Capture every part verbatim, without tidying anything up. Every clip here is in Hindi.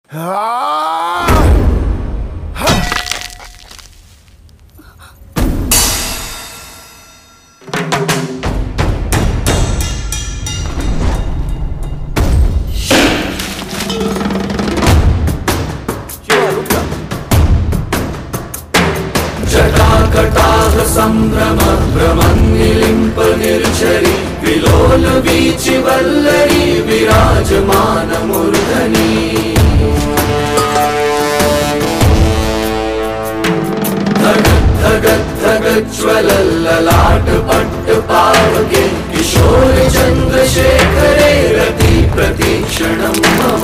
जटाकटाह संभ्रम भ्रमन्निलिम्प निर्झरी विलोल वीचि वल्लरी विराजमान मूर्धनि धगत् धगत् धगत् ज्वलल्ललाट पट्ट पावके किशोर चन्द्रशेखरे रति प्रतीक्षणं मम।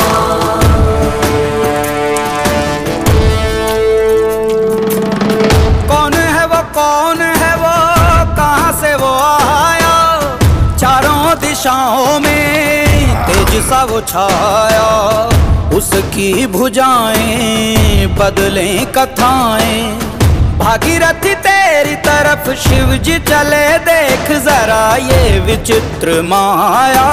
कौन है वो, कहाँ से वो आया, चारों दिशाओं में तेज सा वो छाया। उसकी भुजाएं बदलें कथाएं, भागीरथी तेरी तरफ शिव जी चले, देख जरा ये विचित्र माया।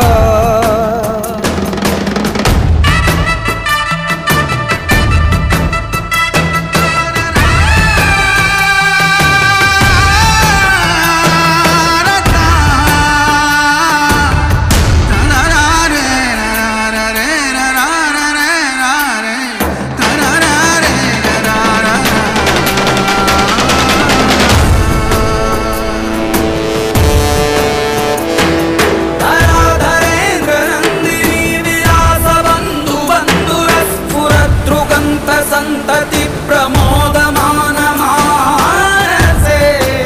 संतति प्रमोदमान मानसे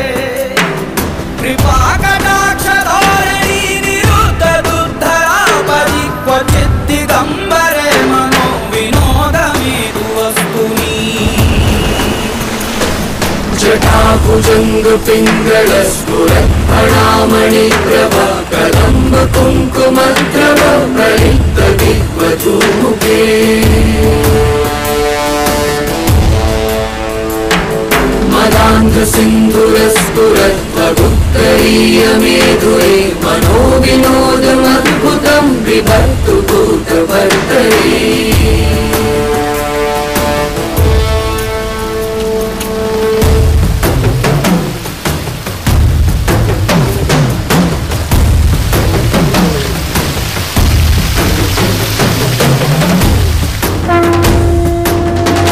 कृपा कटाक्ष धोरणी निरुद्ध दुद्धरा परि क्वचित् दिगंबरे मनो विनोदमेतु वस्तुनि। जटाभुजंग पिंगल स्फुरत् फणामणि प्रभ कदम्ब कुंकुमद्रव प्रलिप्त दिग्वधूमुखे मदान्ध सिन्धुरस्फुरत् वगुत्तरीय मेधुरे मनो विनोदमद्भुतं बिभर्तु भूतभर्तरे।